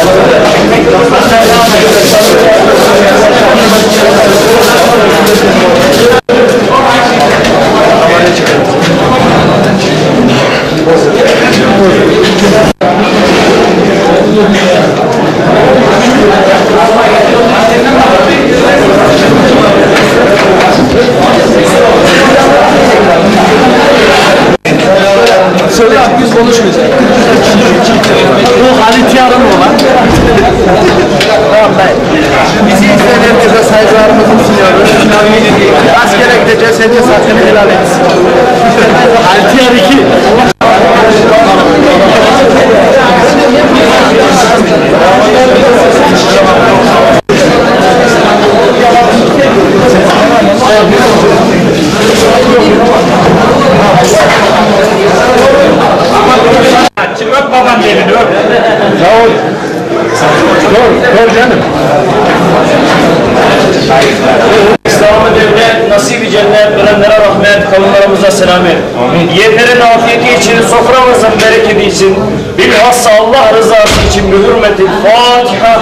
Söyle abi, biz konuşmayacağız. Bu Halit Yarın olan. Tamam, bizi izleyen herkese saygılarımızı sunuyoruz. Askere gideceğiz, herkes hakkını helal etsin. Halit Yarın 2. Öp baban elini öp. Sağ ol. Dur canım. İslam'ı devlet, nasip-i cennet, ölenlere rahmet, kavimlerimize selamet. Yiyenlerin afiyeti için, soframızın bereketi için, bilhassa Allah rızası için bir hürmeti Fatiha.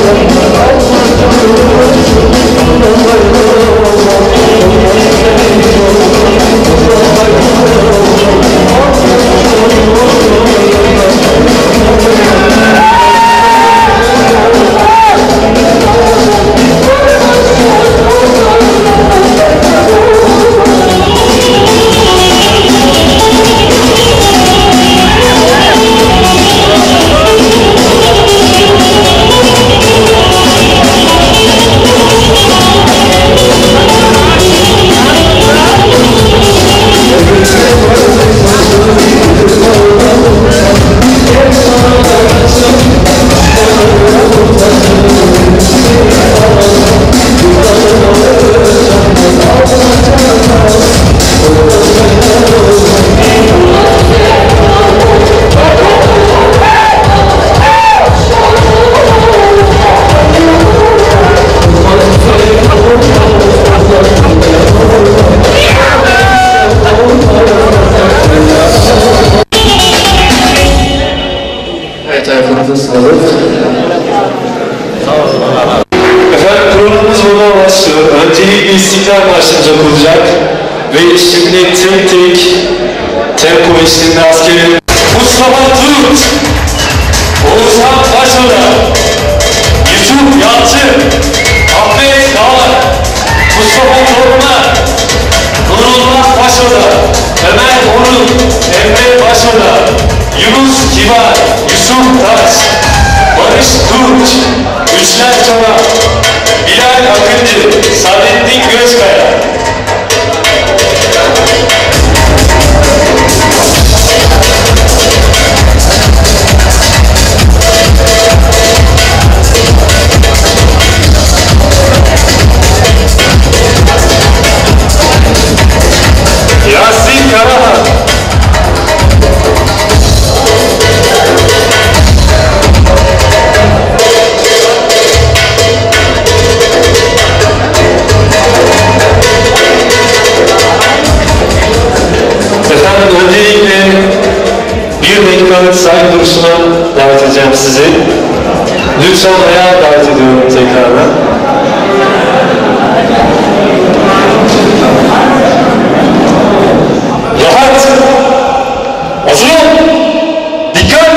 Efendim programımız burada başlıyor. Öncelikle İstiklal Marşımız okunacak ve şimdi tek tek tempo eşliğinde askerlerimiz Mustafa Turut, Oğuzhan Taşoğlu, Yusuf Yalçı, Ahmet Dağlar, Mustafa Torunlar, Nurullah Taşoğlu, Ömer Onur, Emre Taşoğlu, Yunus Kibar, Yusuf Taş, Barış Tunç, Üçler Çolak, Bilal Akıncı, Saadettin Gözkaya. Yasin Karahan. Efendim öncelikle bir dakikalık saygı duruşuna davet edeceğim sizi. Lütfen ayağa davet ediyorum tekrardan. Rahat! Hazır ol! Dikkat!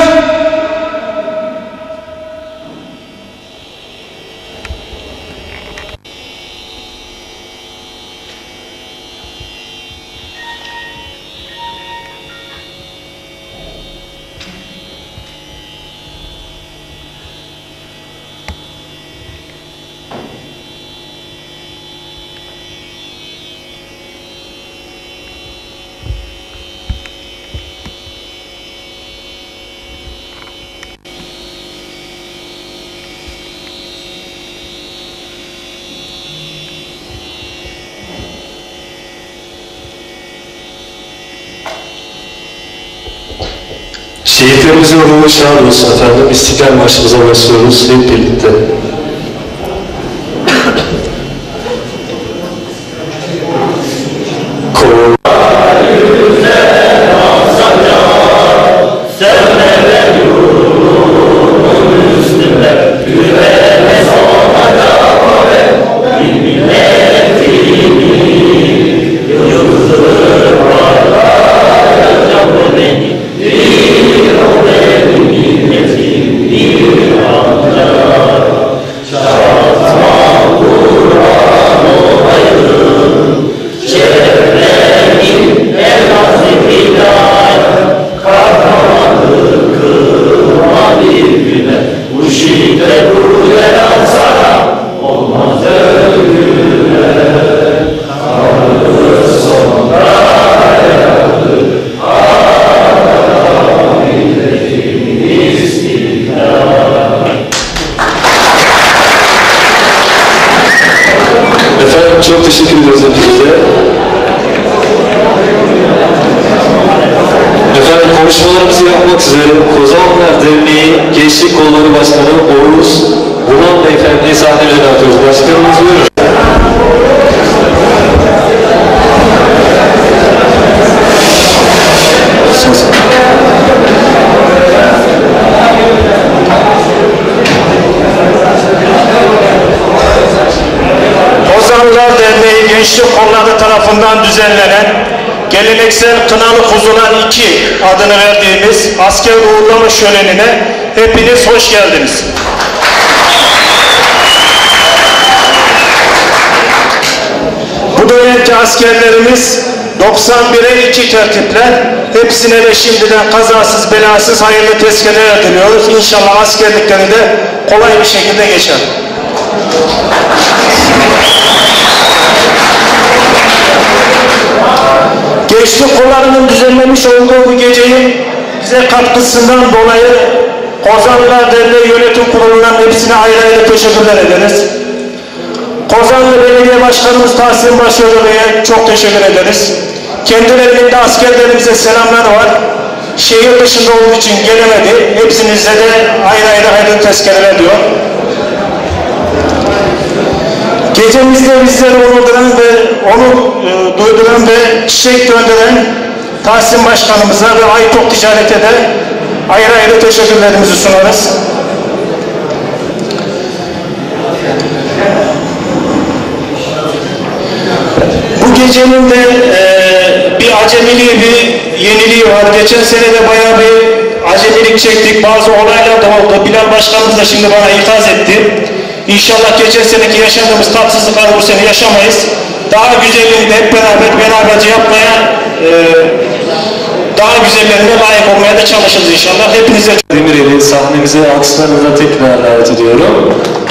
Şehitlerimizin ruhu şad olsun efendim. İstiklal Marşımıza başlıyoruz hep birlikte. Çok teşekkür ediyoruz hepinize. Efendim konuşmalarımızı yapmak üzere Kozanlar Derneği Gençlik Kolları Başkanı Oğuz Bulan Beyefendi'yi sahnemize dağıtıyoruz. Başkanımız buyurun. Gençlik Kolları tarafından düzenlenen geleneksel Kınalı Kuzular 2 adını verdiğimiz asker uğurlama şölenine hepiniz hoş geldiniz. Bu dönemki askerlerimiz 91'e 2 tertiple hepsine de şimdiden kazasız belasız hayırlı tezkereler diliyoruz. İnşallah askerlikleri de kolay bir şekilde geçer. Gençlik Kolları'nın düzenlemiş olduğu bu geceyi bize katkısından dolayı Kozanlılar Derneği Yönetim Kurulu'ndan hepsine ayrı ayrı teşekkürler ederiz. Kozanlı Belediye Başkanımız Tahsin Başarı Bey'e çok teşekkür ederiz. Kendilerinin de askerlerimize selamları var. Şehir dışında olduğu için gelemedi. Hepsinize de ayrı ayrı hayırlı tezkereler diyor. Gecemizde bizleri onurduran ve duyduran ve çiçek gönderen Tahsin Başkanımıza ve Aytok Ticaret'e de ayrı ayrı teşekkürlerimizi sunarız. Bu gecenin de bir acemiliği, bir yeniliği var. Geçen sene de bayağı bir acemilik çektik. Bazı olaylar da oldu. Bilal Başkanımız da şimdi bana ikaz etti. İnşallah geçen seneki yaşadığımız tatsızlıkları bu sene yaşamayız. Daha güzelliğini de hep beraberce yapmaya, daha güzellerine layık olmaya da çalışırız inşallah. Hepinize Demirel'i sahnemize alkışlarınızla tekrar davet ediyorum.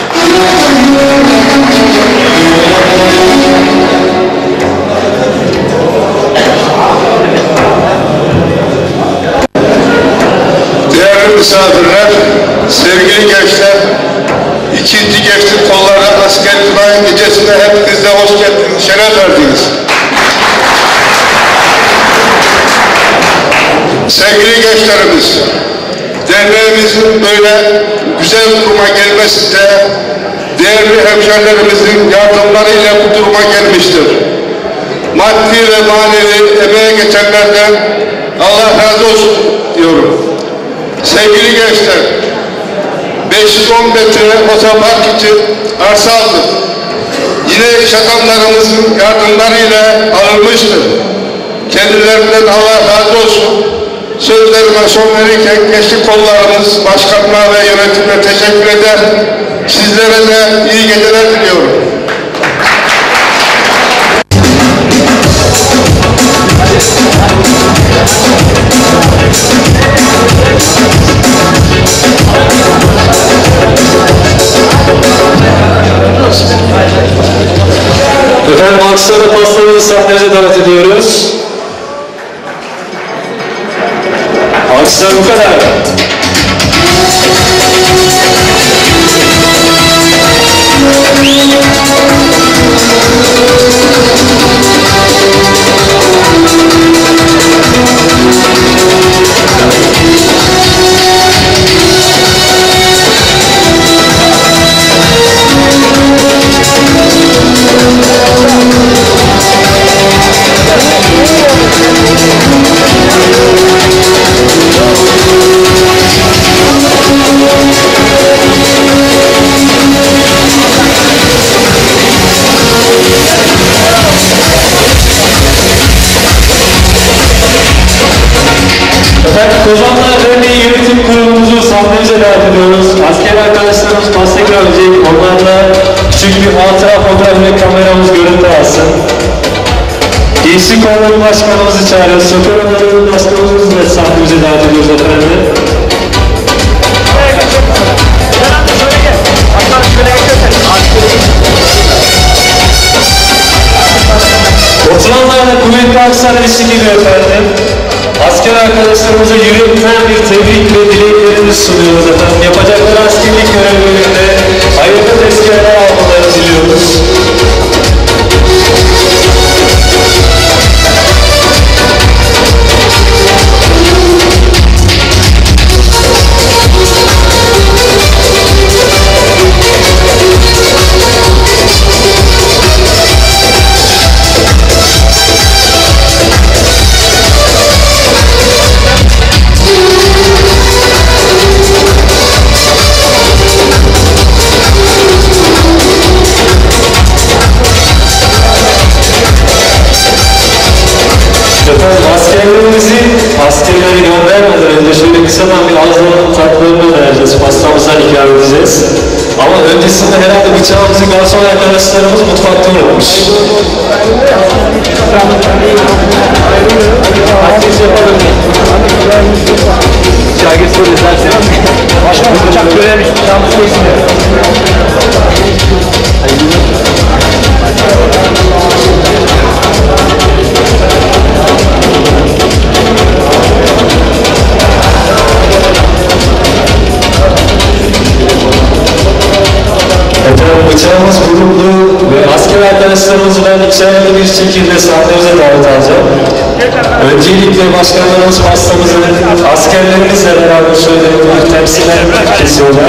Değerli misafirler, sevgili gençler, ikinci Gençlik Kolları Asker Kınayan Gecesi'ne hepinize hoş geldiniz, şeref verdiniz. Sevgili gençlerimiz, derneğimizin böyle güzel duruma gelmesinde değerli hemşerilerimizin yardımlarıyla bu duruma gelmiştir. Maddi ve manevi emeğe geçenlerden Allah razı olsun diyorum. Sevgili gençler, 510 metre otopark için arsa aldık. Yine iş adamlarımızın yardımlarıyla alınmıştır. Kendilerinden Allah razı olsun. Sözlerime son verirken Gençlik Kollarımız başkanına ve yönetimine teşekkür eder. Sizlere de iyi geceler diliyorum. Efendim alkışlarla pastalarını sahnemize davet ediyoruz. Alkışlar bu kadar. Kozanlılar Derneği Yönetim Kurulumuzu sahnemize davet ediyoruz. Asker arkadaşlarımız pasta görecek. Onlarla küçük bir hatıra fotoğraf ve kameramız görüntü alsın. Gençlik Kolları Başkanımızı çağırıyoruz. Şoför Onları Başkanımızı da sahnemize davet ediyoruz efendim. Oturanlarla kuvvetli alkışlar eşlik ediyor efendim. Asker arkadaşlarımıza yürekten bir tebrik ve dileklerimizi sunuyoruz efendim. Yapacakları askerlik görevlerinde hayırlı tezkereler almalarını diliyoruz. Herhalde bıçağımızı garson arkadaşlarımız mutfakta unutmuş. Bıçağı getiririz dersen. Başkanım bıçak göremiş. Bıçağımız kesmiyor. Efendim bıçağımız vuruldu ve asker arkadaşlarımızı ben içeride bir şekilde sahnemize davet alacağım. Öncelikle başkanlarımız pastamızı askerlerimizle beraber şöyle bir temsile kesiyorlar.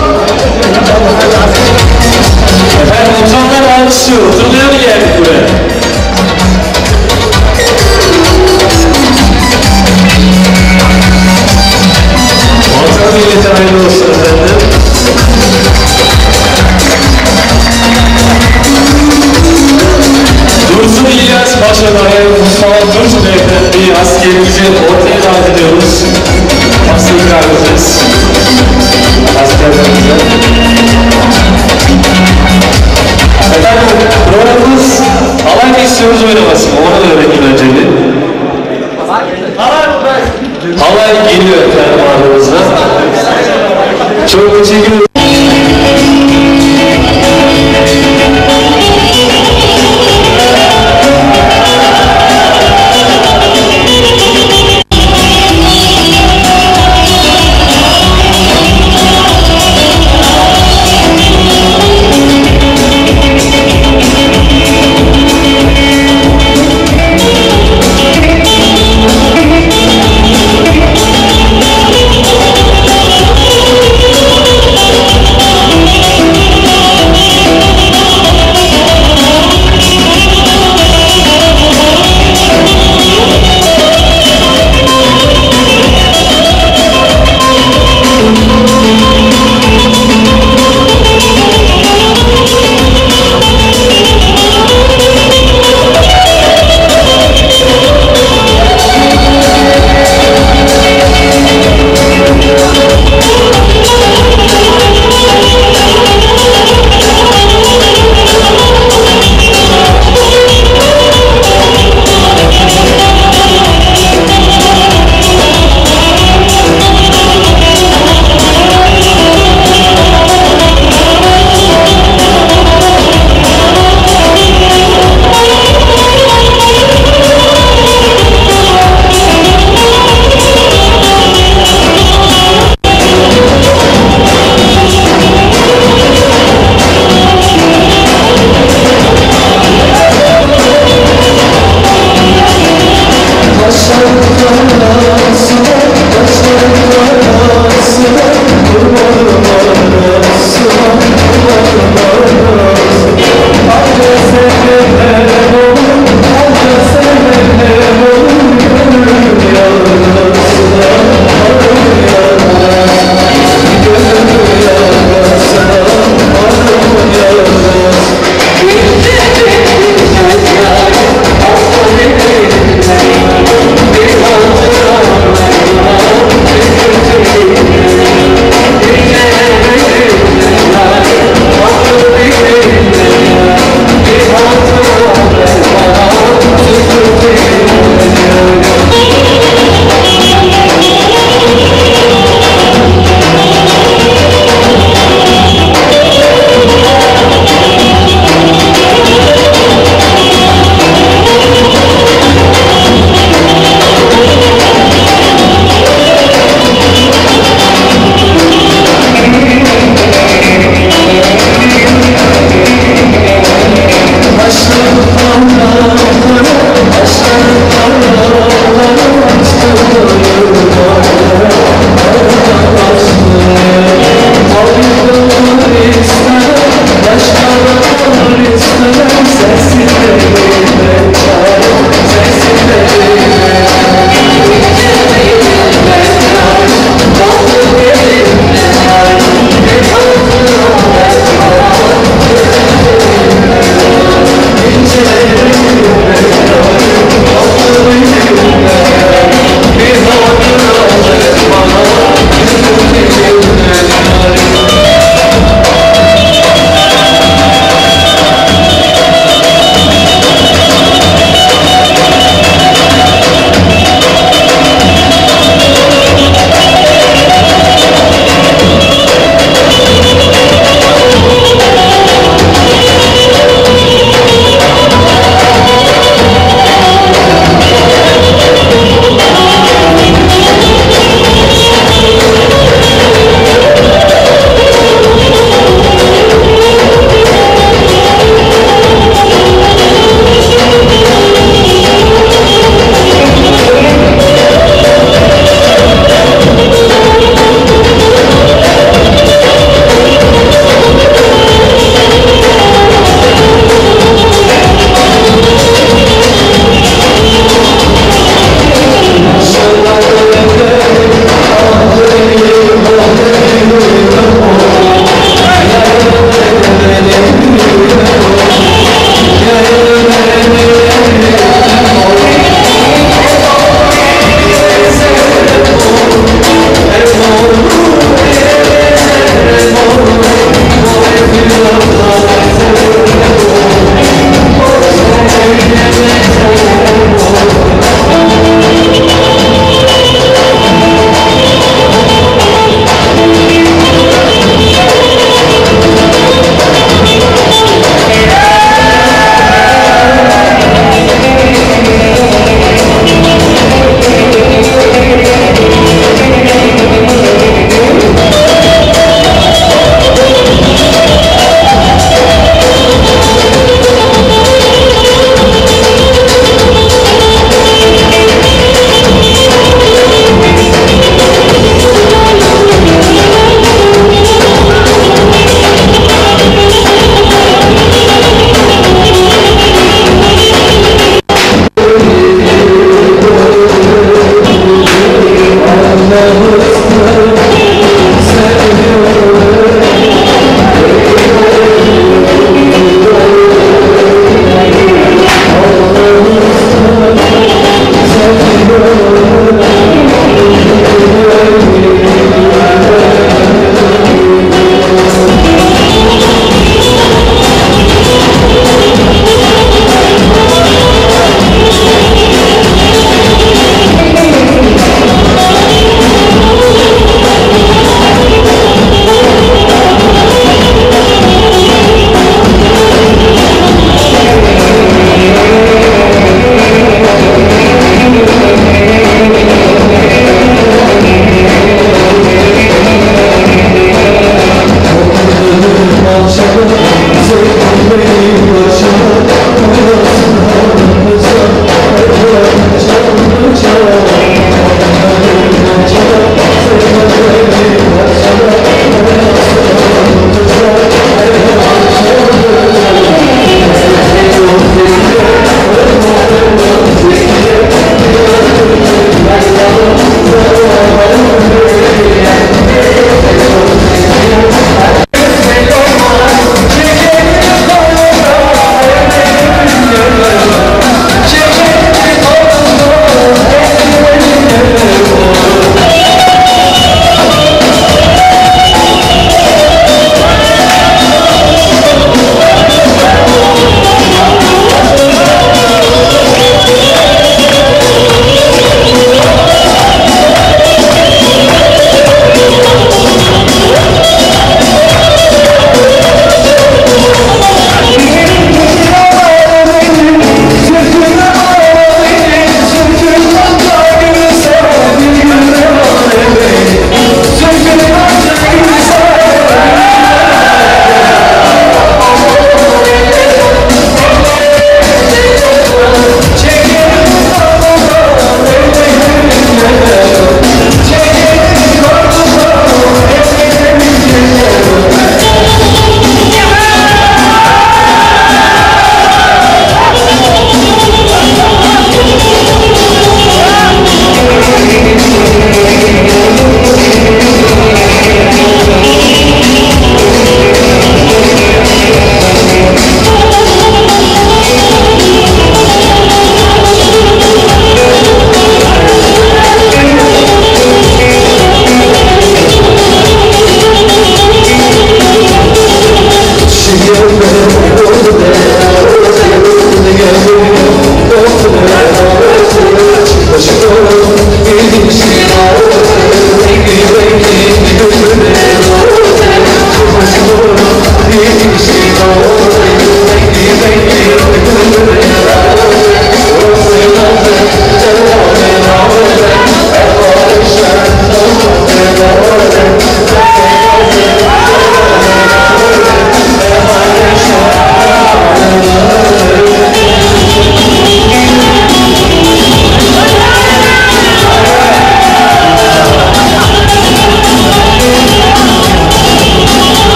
Efendim oturanlar alkışlıyor. Oturmaya mı geldik buraya? Vatan millete hayırlı olsun efendim. Dursun İlyas Paşa'dayı Mustafa Tunç Beyefendi askerimizi ortaya davet ediyoruz. Nasıl ikram edeceğiz? Askerlerimize. Efendim programımız alay mı istiyoruz oynamasın? Onu öğrenin önce bir. Halay geliyor efendim aramızda. Çok teşekkür ederim.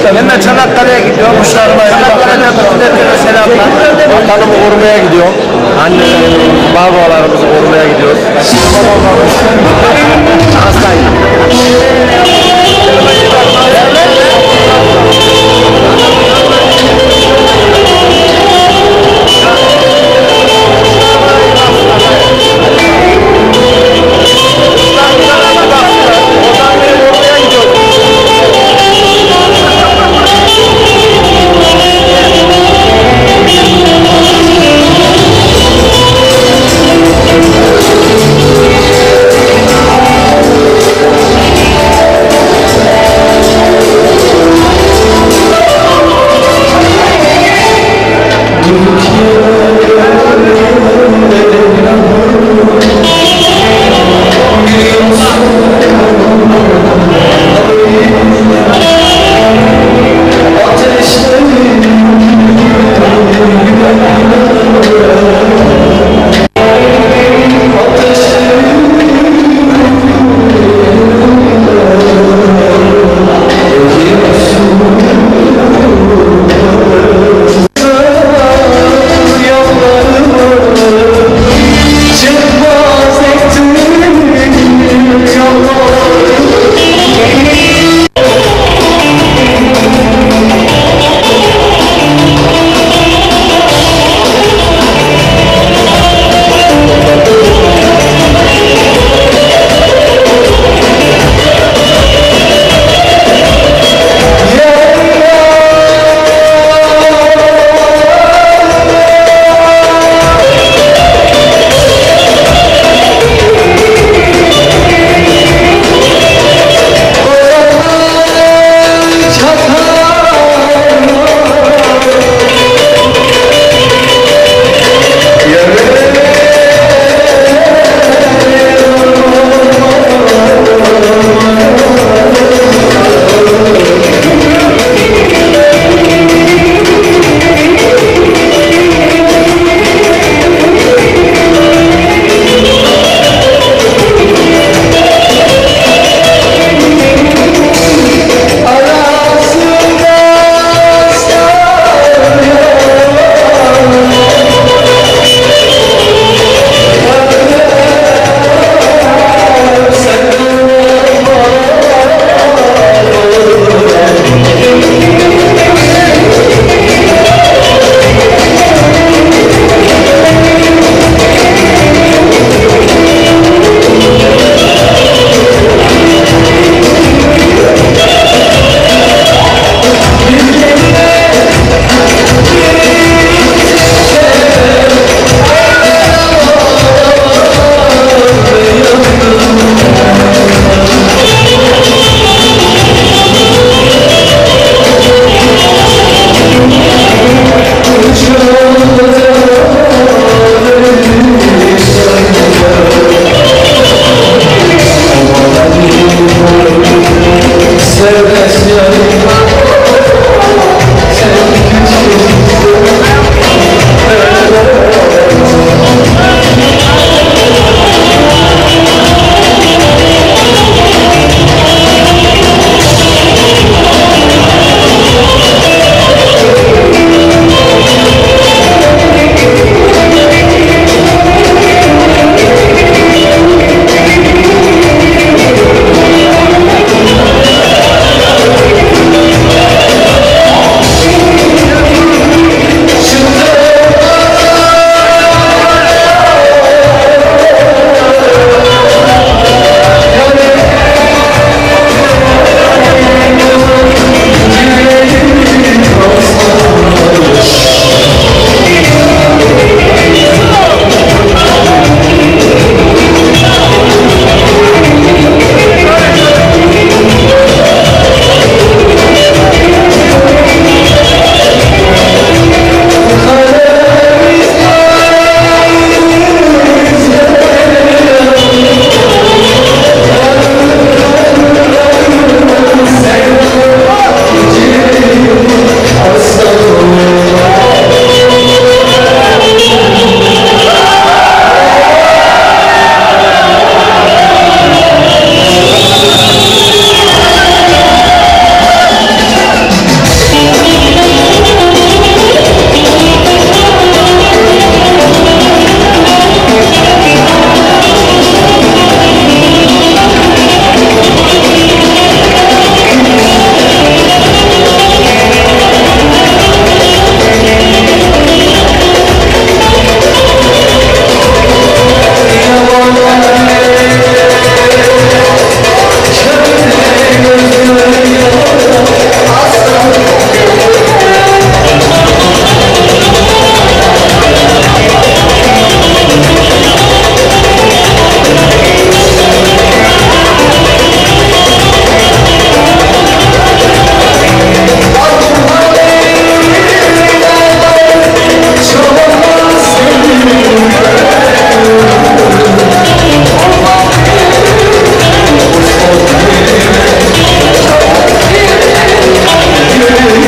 Ben de Çanakkale'ye gidiyorum. Çanakkale'de bütün herkese selamlar. Vatanımı korumaya gidiyorum. Annelerimizi, babalarımızı korumaya gidiyoruz. Hastayım.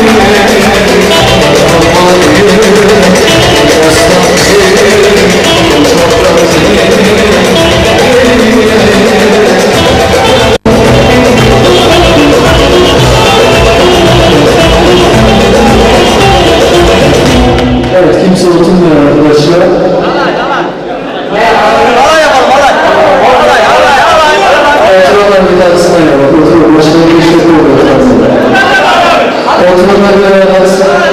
Evet, kimse oturmuyor arkadaşlar. Oturanlar bir tanesine yapalım. Oturun, başka bir şey yok. Oturanlar bir tanesine.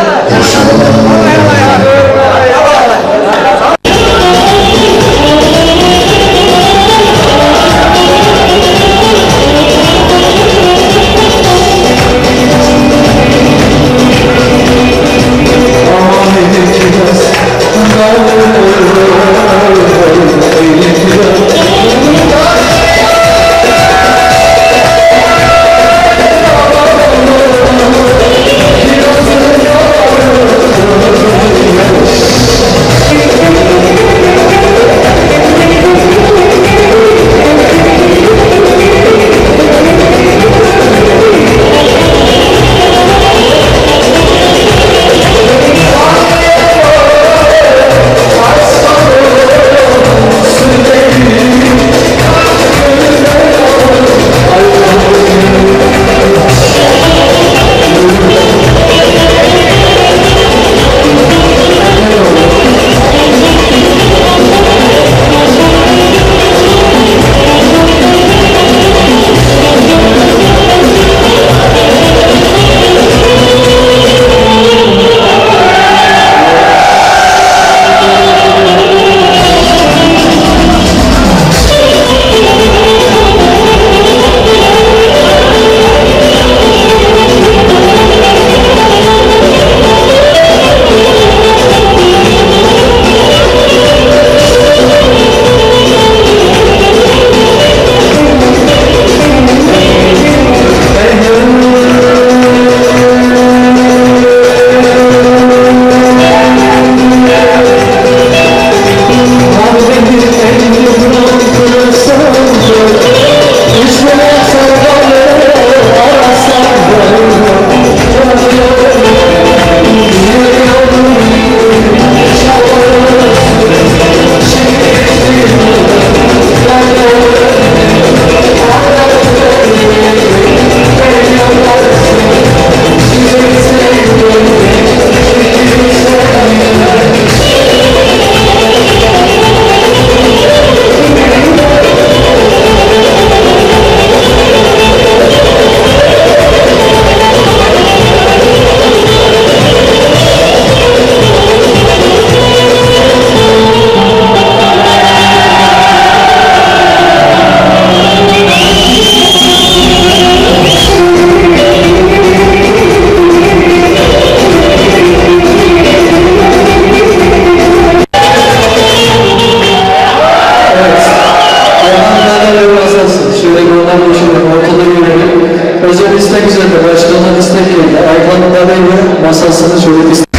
Özel istek üzerinde başkanın istekleriyle Ayhan'ın adayı masasını şöyle istedim.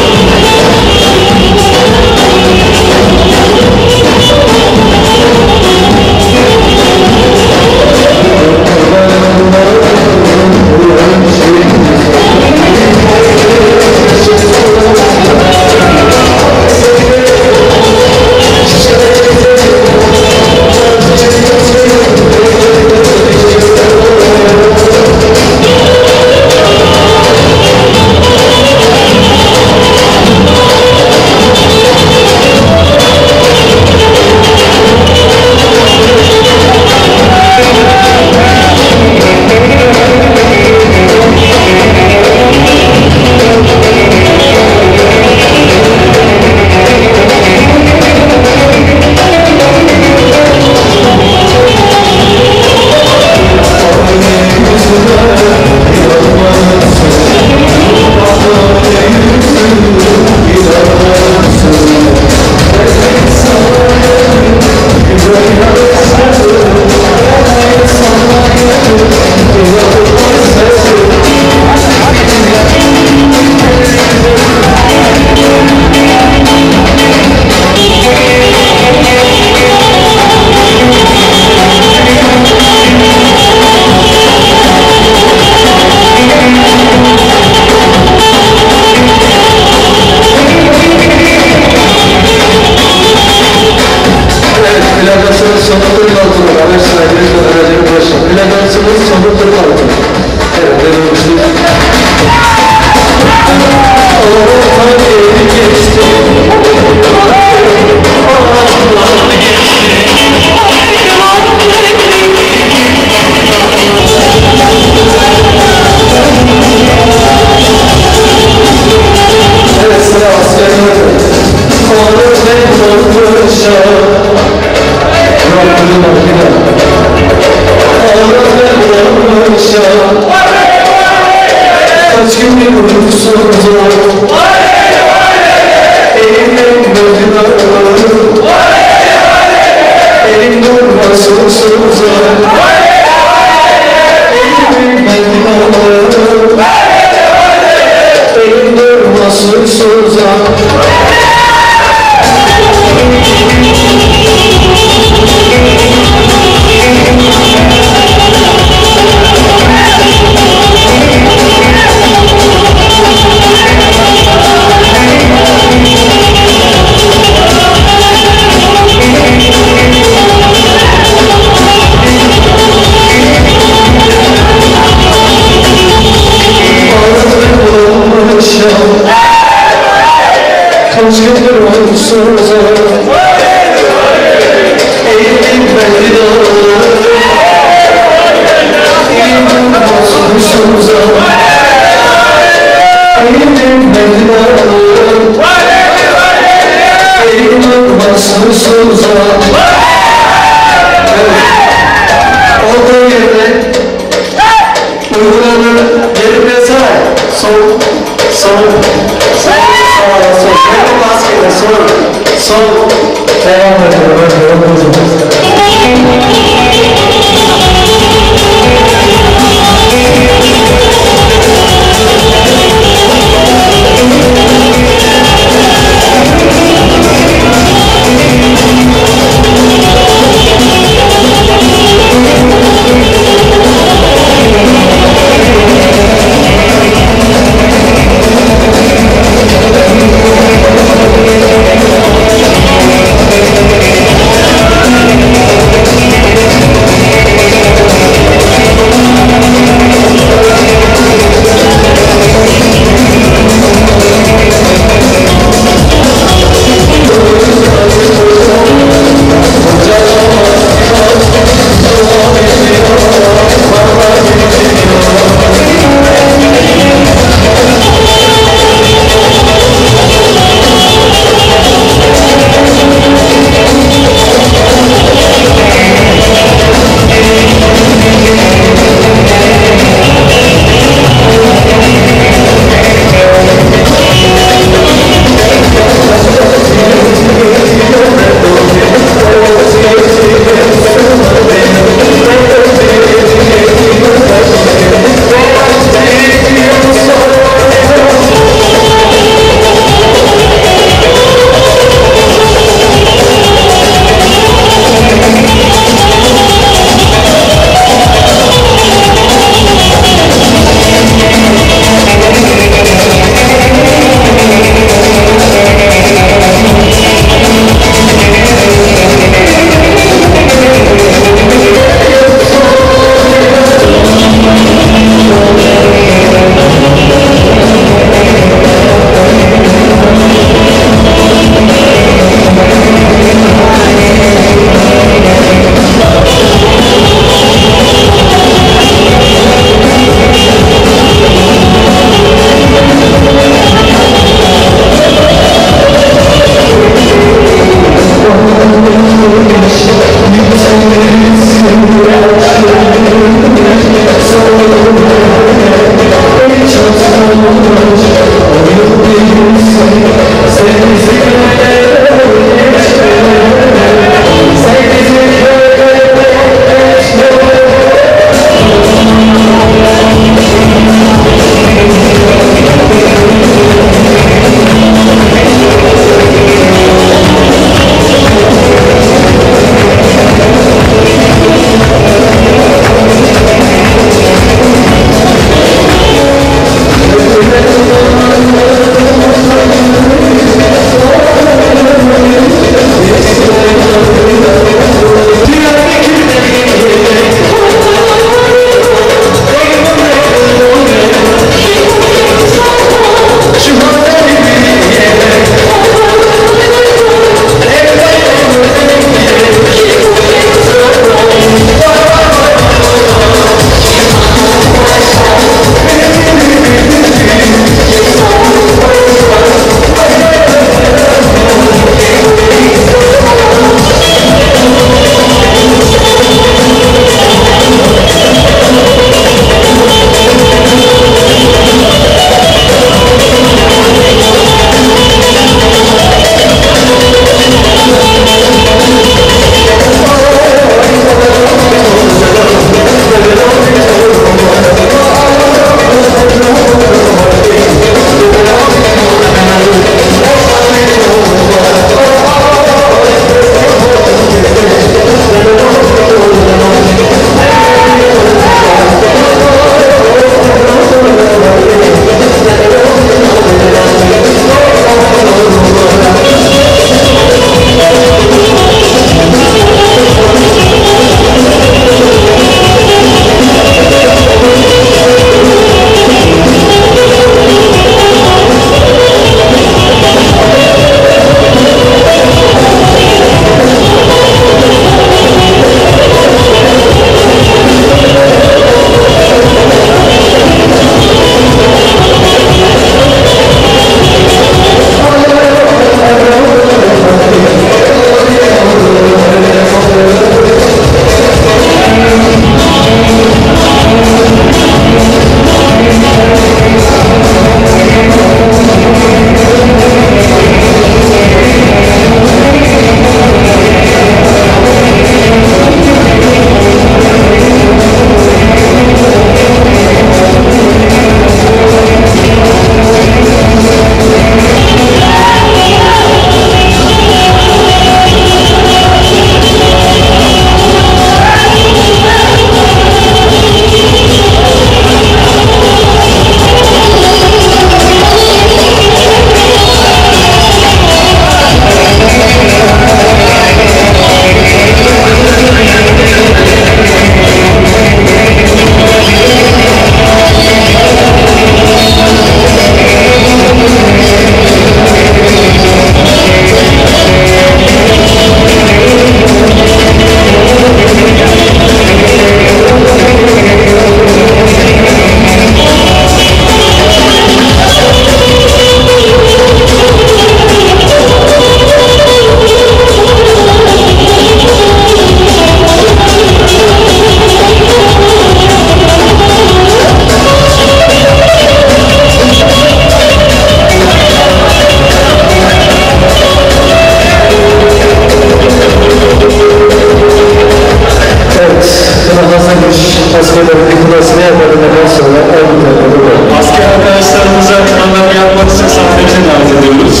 öğrencilerin diplomasını yapmadıktan sonra en güzel. Asker arkadaşlarımıza kanallarını yapmak için sahnemize davet ediyoruz.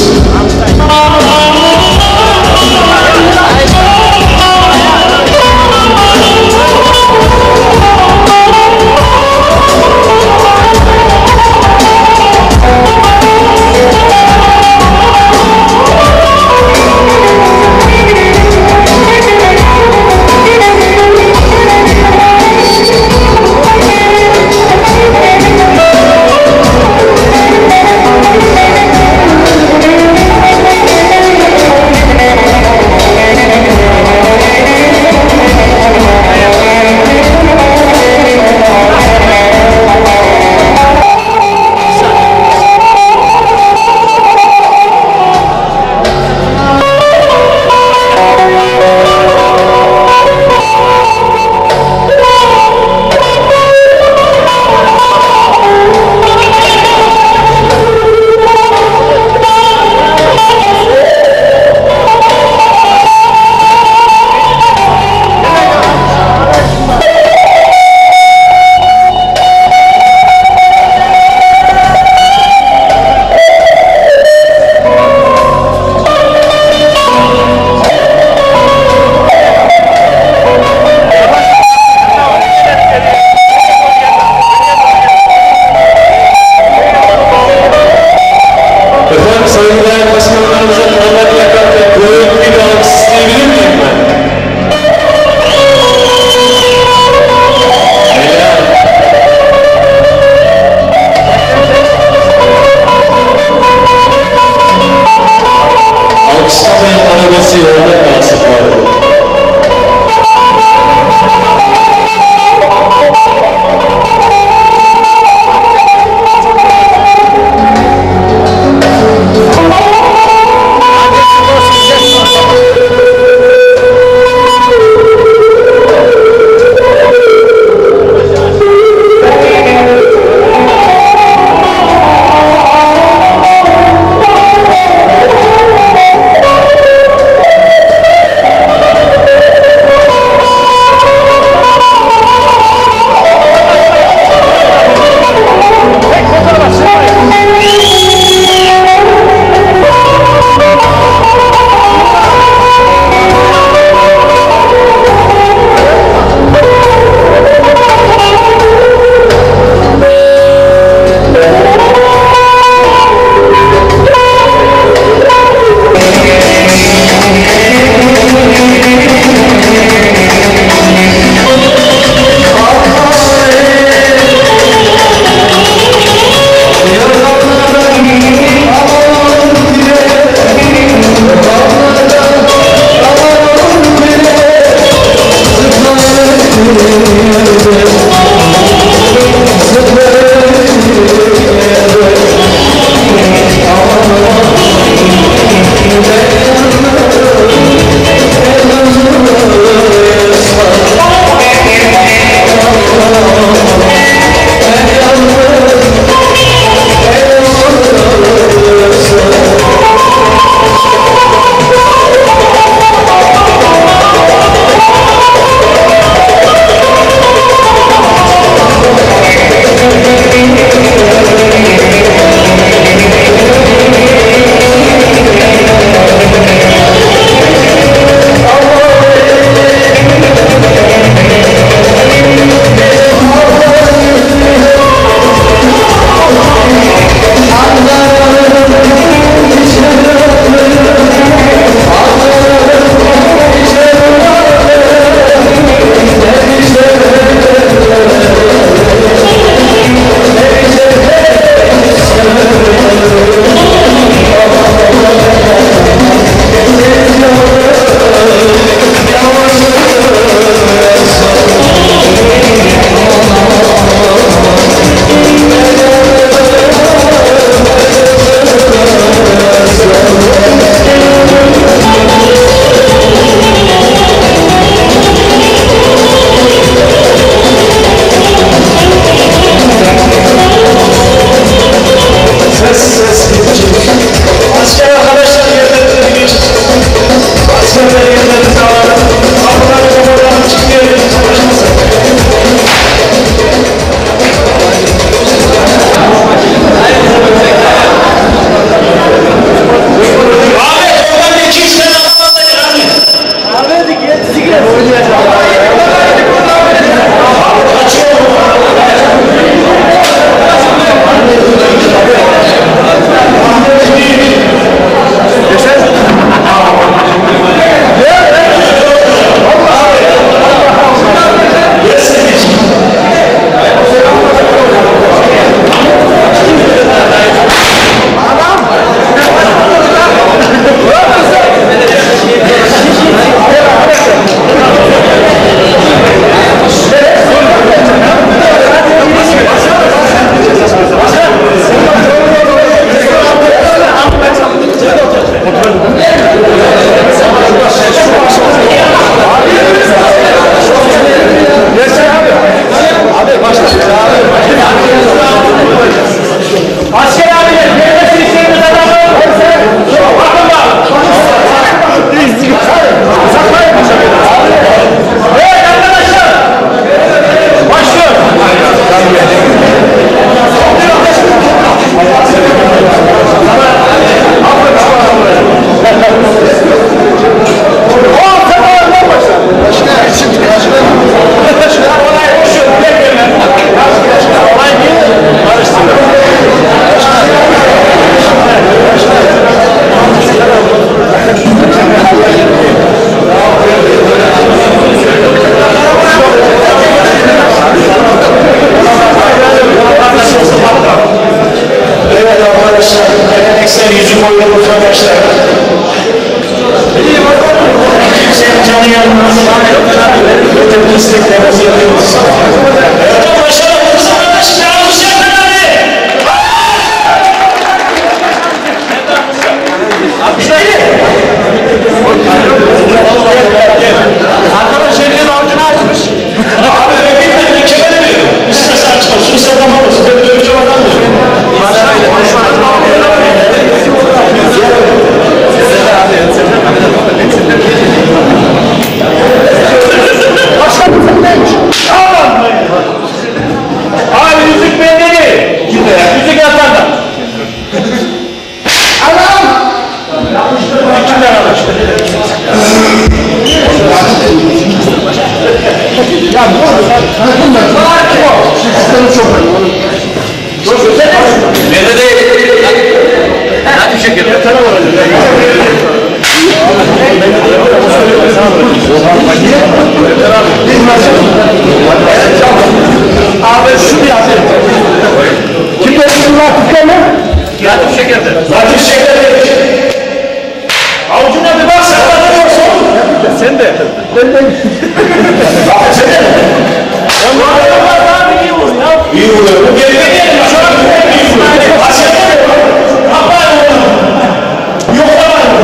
Abi şu bir abi. Kim benim Latif mi? Latif Şeker'de. Latif Şeker'de. Avucuna bir bak sen bana diyorsun. Sen de. Ben de. Latif sen de. Ya bu adamlar daha iyi vurur ya. İyi vuruyor. Bu geride gelin. Şu an iyi vuruyor. Aşağıda vuruyor. Kapağın vuruyor. Yok da var.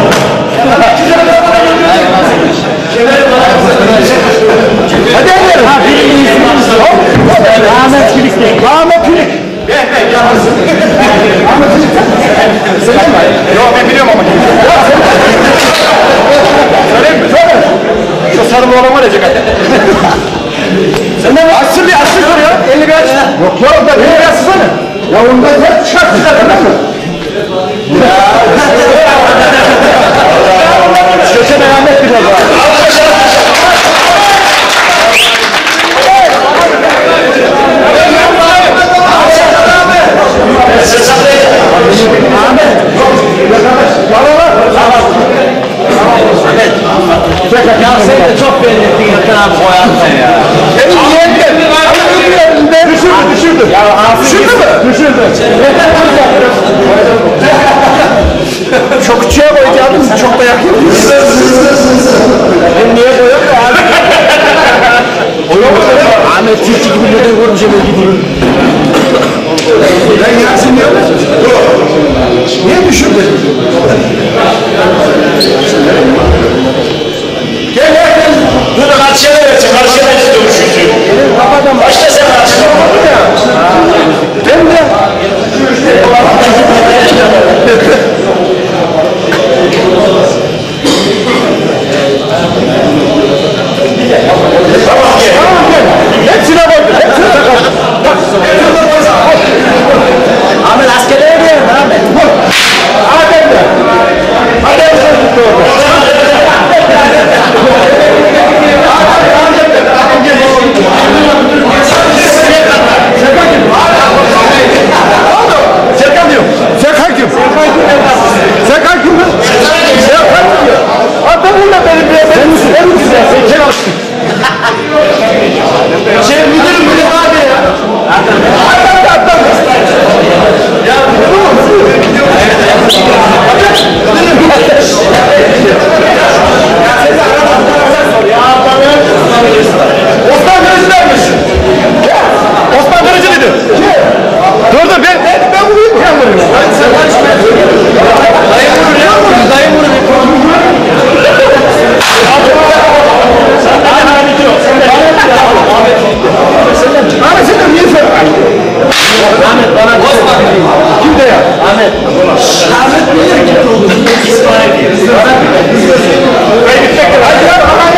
Hadi hadi. Ha birinin ismini hop. Ahmet Pilik değil. Ahmet Pilik. Ben yalnız. Ahmet Pilik. Sen mi? Yok ben biliyorum ama. Söyleyeyim mi? Söyle. Şu sarı bu adam var ya Cekat. Sen de açsın bir açsın ya. 50 bir aç. Yok yok da 50 bir açsana. Ya ondan hep çıkarttı zaten değil mi? Köşene Ahmet Pilik var. Ya sen de çok belli ettin Gökhan abi koyarsan ya. Benim yeğenim. Düşürdü. Ya düşürdü mü? Düşürdü. Çok küçüğe koyacaktım, çok da yakıyor. Ben niye koyuyorum ya abi? Koyuyor mu? Ahmet Tilki gibi neden vurmuş eve gideyim. Ben Yasin diyorum. Niye düşürdü? Gel gel. Dur da karşıya versin. Karşıya versin dönüşürsün. Başla sen karşıya. Ben de. Tamam gel. Tamam gel. Hepsine bak. Hepsine takalım. Ahmet askerlere diyelim Ahmet. Adem de. Adem de tuttu orada. Serkan diyor. Serkan kim? Serkan kim mi? Serkan diyor. Adamınla benim bir benim güzel. Sen alıştın. Müdürüm abi ya. Adam. Ya Osman Kırıcı'daymış. Osman Kırıcı mıydı? Dur ben vurayım. Sen vurayım. Dayı vurur. Ahmet sen de niye sen? Ahmet bana Osman. Kim de ya? Ahmet. Ahmet niye kim oldu? İsmail diye. Hadi ya Ahmet.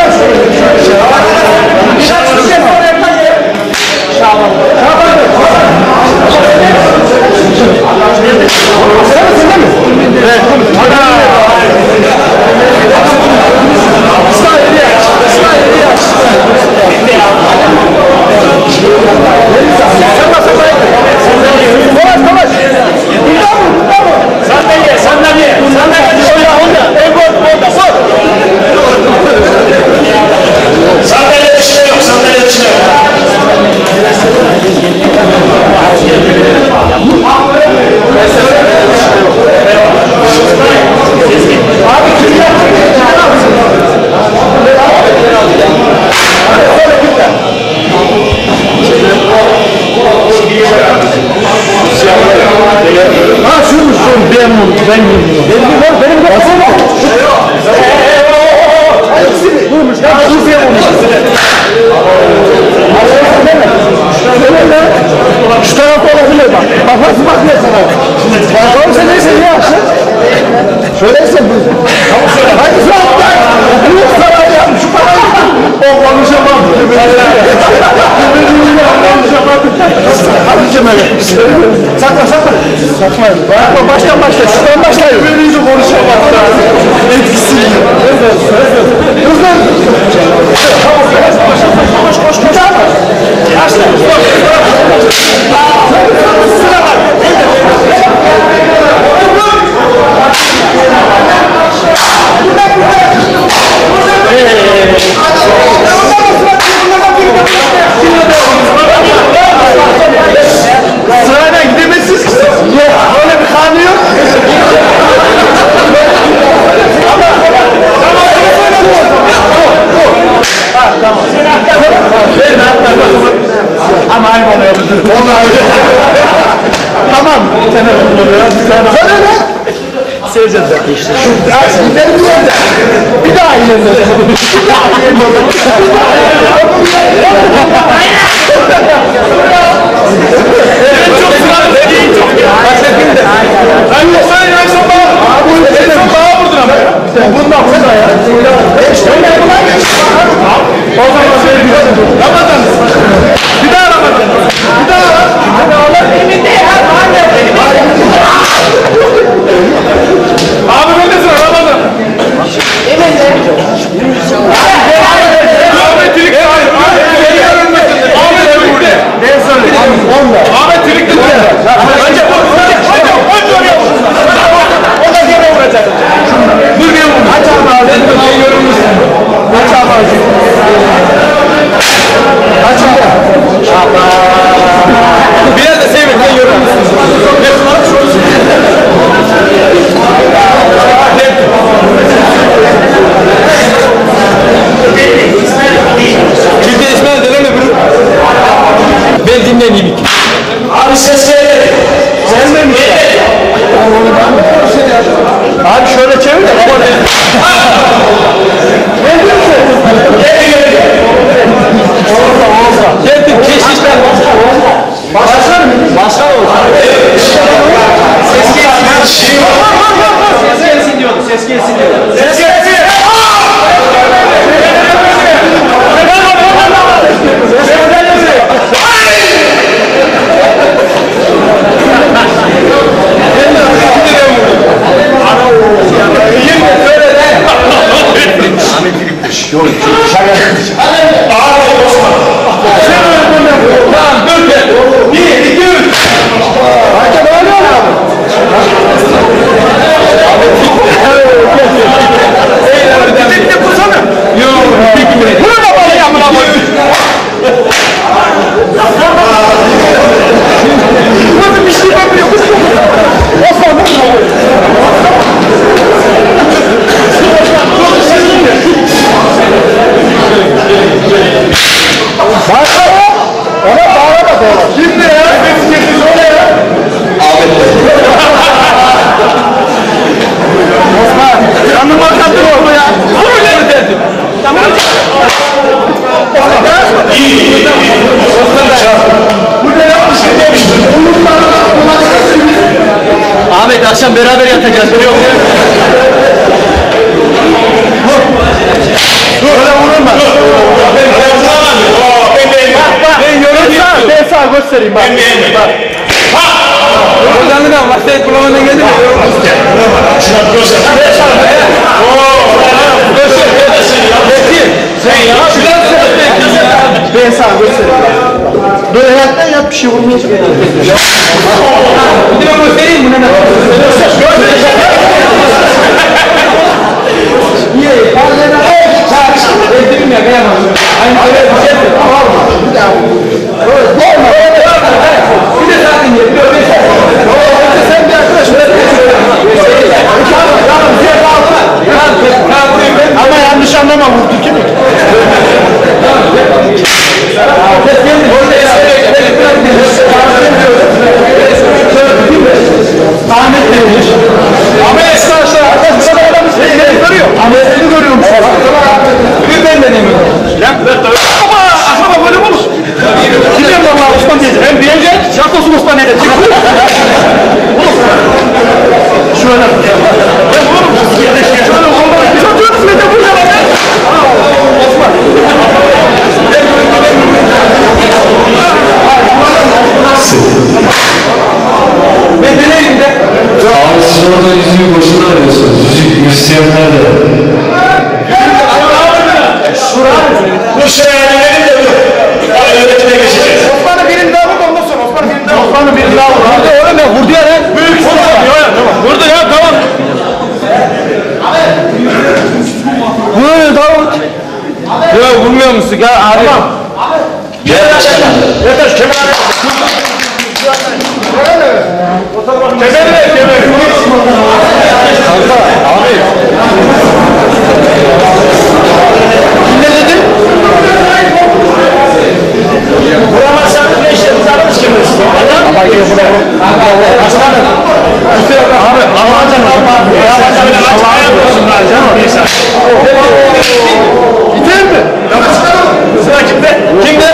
Şu tarafta olabilir bak. Bak nasıl bakıyor sana. Bakalım sen neyse niye açsın? Söyleysen bu. Hangisi altta? Büyük saray ya. Şu parayı. O konuşamam. Hadi Cemal'e. Sakla. Sakma. Baştan başla. Şuradan başlayın. Beni de konuşamam. Etkisi. Hızlı. Koş. Başla. Sıra var. Tamam. Sana ne? Seveceğiz ya. Bir daha ilerle. Çok sıra dediğin çok ya. Ben yoksa yoksa daha vurdun ama. Bundan burada ya. O zaman Ramazan. Bir daha Ramazan. Bir daha. Hadi Allah eminde ya. Abi ben de sıra Ramazan. Eminde. Ahmet Tilik'te. Ahmet Tilik'te. Ben söyleyeyim. Ahmet Tilik'te. Önce oraya vur. O da gene vuracak. Dur gene vur. Aç abi abi. Sen yorulmuşsun. Aç abi abi. Aç abi. Biraz da sevmekten yorulmuşsun. Şimdi İsmail dedem de bunu. Ben dinleneyim iki. Abi ses geldi. Sen de mi? Abi şöyle çevir de. Ne diyorsun? Olsa. Geldim keşişten. Başlar mı? Başlar olsa. Ses gelsin diyordu. Ses gelsin diyordu. Ses gelsin. Ahmet akşam beraber yatacağız biliyor musun? Dur öyle vurulma. Ben yorulsam ben sana göstereyim bak. Bak. Oradan da masaya kulağına geldi mi? Ben sana göstereyim. Böyle ayaktan yap bir şey vurmaya çıkıyor. Bir de ben göstereyim mi? Niye? Ben dedim ya kıyamam. Aynı öyle bir şey mi? Bir de zaten yapıyor. Sen bir arkadaş ama yanlış anlama vurdu ki mi? Ahmet demiş. Ahmet arkadaşlar seni görüyor. Ahmet'i görüyorum. Bir ben de demiyorum. Ama aslında böyle olur. Gidiyorum valla Osman diyeceğim. Ben diyeceğim. Şartosum Osman diyeceğim. Şöyle. Ben vururum. Şöyle olmalı. Çocuğunuz ne de burada var ya. Osman. Ben deneyim de. Abi siz orada yüzüğü boşuna arıyorsunuz. Yüzük müzisyenler de. Bu şehirlerin de öğretime geçeceğiz. Osman'ın birini daha vurdu ondan sonra. Osman'ın birini daha vurdu. Vurdu oğlum ya vurdu ya lan. Büyük vurdu ya tamam. Vurdu tamam. Yok vurmuyor musun ya abi? Yeter kenara. Kemerle. Kanka abi. Ne dedin? Vuramazsan ne işlerimizi alırız ki? Gider mi? Sıra kimde? Kimde?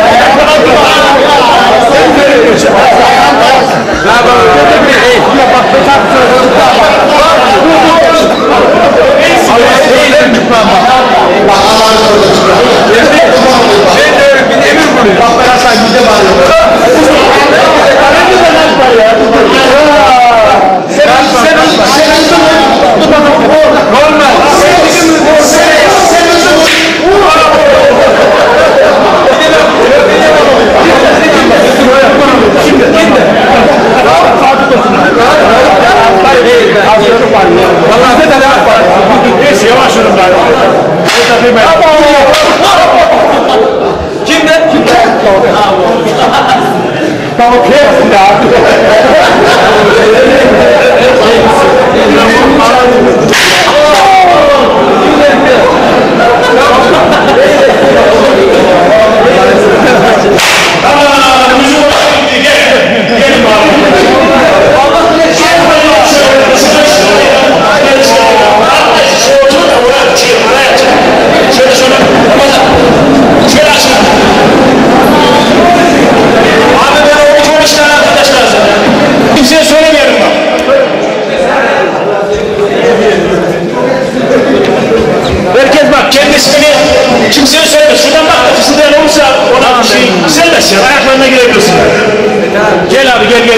Kimseye söyleme. Şuradan bak da fısıldayan olursa ona bir şey serbest ya. Ayaklarına girebilirsin. Gel abi gel.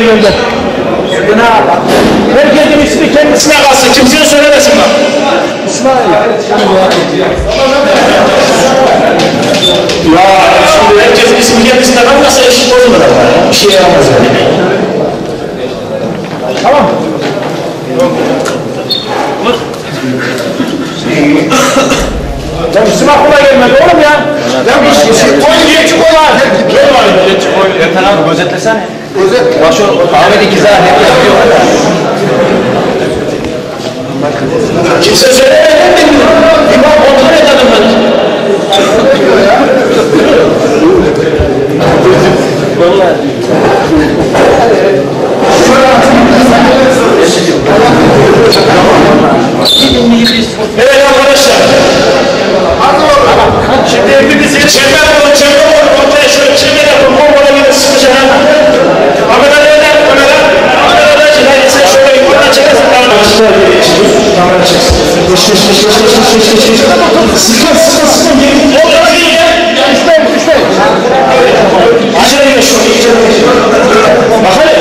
Herkesin ismi kendisine kalsın. Kimseye söylemesin bak. Ya şimdi herkesin ismi kendisine kalmasa eşit bozulur ama ya. Bir şey yapmaz yani. Tamam. Ya isim aklıma gelmedi oğlum ya. Ya bir şey. Oyun var. Ne var? Ertan abi gözetlesene. Gözet. Başı Ahmet İkizar hep yapıyor. Kimse söylemedi mi? İmam kontrol edelim ben. Evet arkadaşlar. Şimdi hepimizi çember olun, ortaya şöyle çember yapın, bombola gidin sıkıca. Kameralardan, kameralar, sen şöyle yukarıdan çekersin. Kamera çeksin. Sıkın. Orada değil ya. İşte. İçeri gir şunu, Bak hadi.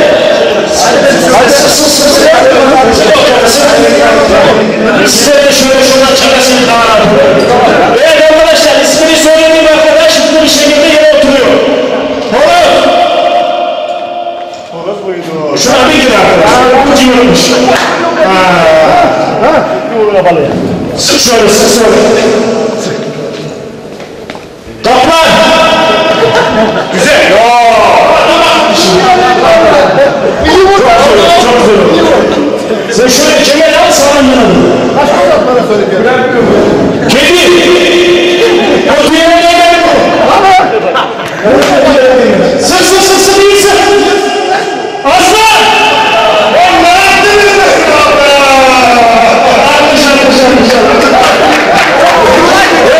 Size de şöyle şuradan çekesiniz daha. Evet arkadaşlar ismini söylediğim arkadaş hızlı bir şekilde yere oturuyor. Horoz buydu. Şuna bir gir arkadaşlar. Bu civarmış. Sık şöyle. Kaplan. Güzel. Çok güzel. Sen şöyle kemer al sağlam yanadın. Kaç kadar bana söyle. Kedi! O duyana ne geldi bu? Sık değilsin! Aslan! O ne yaptın? Alkış.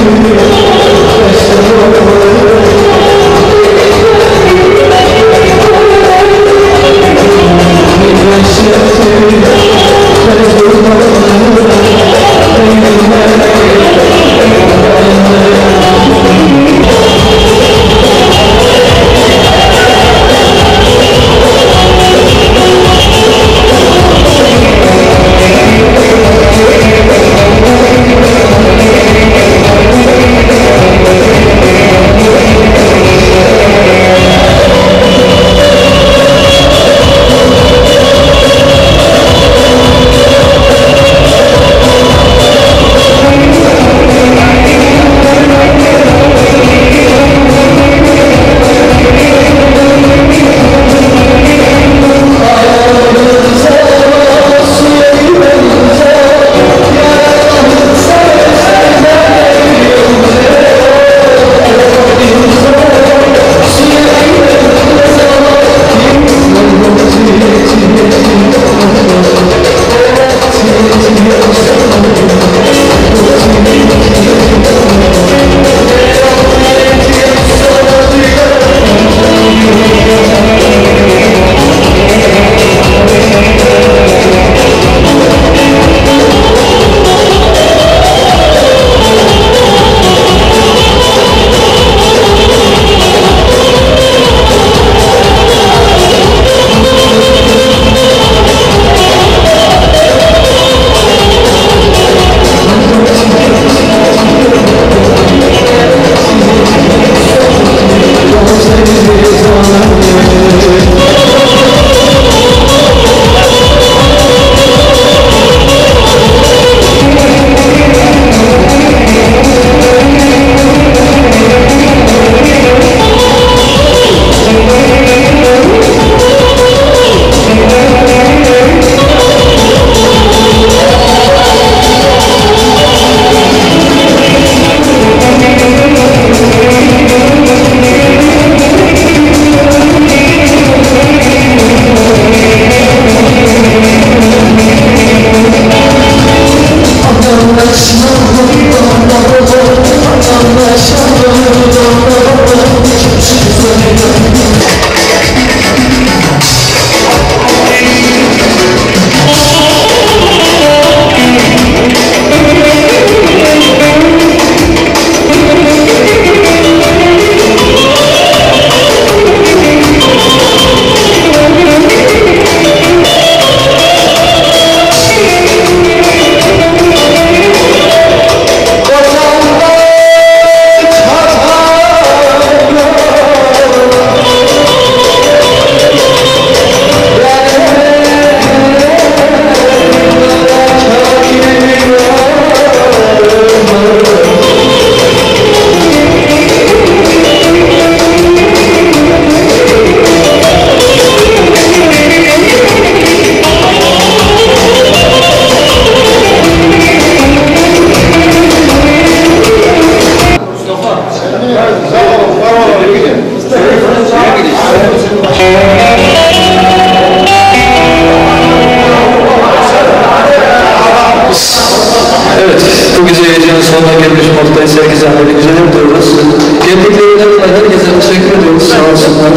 Bu güzel gecenin sonuna gelmiş noktayı sevgi zahmeti güzel diyoruz. Geldiklerine herkese teşekkür ediyoruz. Sağ olsunlar.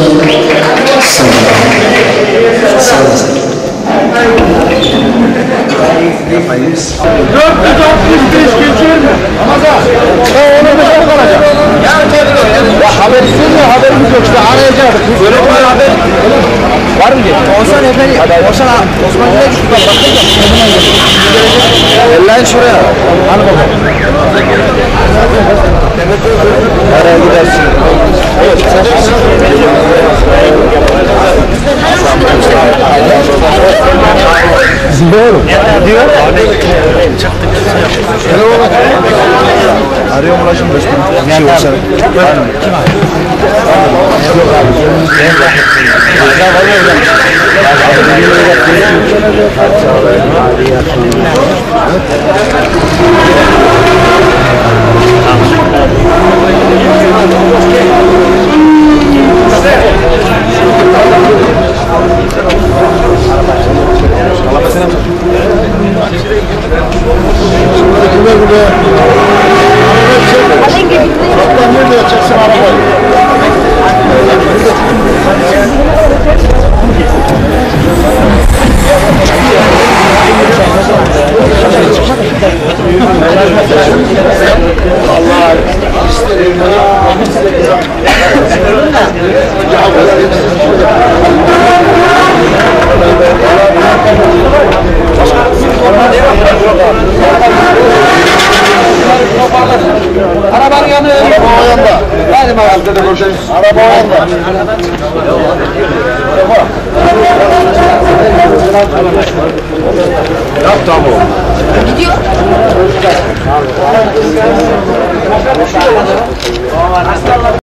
Sağ olun. Sağ olasın. 465 geçiyor mu? Ramazan. Ona da çok kalacak. Ya habersiz mi? Haberimiz yok işte arayacağız. Böyle bir haber var mı diye? Olsan efendim. Olsan Osmanlı'ya gittik. Bakın. Elleyin şuraya. Hadi bakalım. Araya gidersin. Evet. Doğru. Diyor. Arıyorum ulaşım başkanı. Bir şey olsa. Kim abi? Yok abi. çeksin arabayı. Arabanın yanı o yanda. Hadi bakalım. Araba o yanda. Yap tamam. Gidiyor.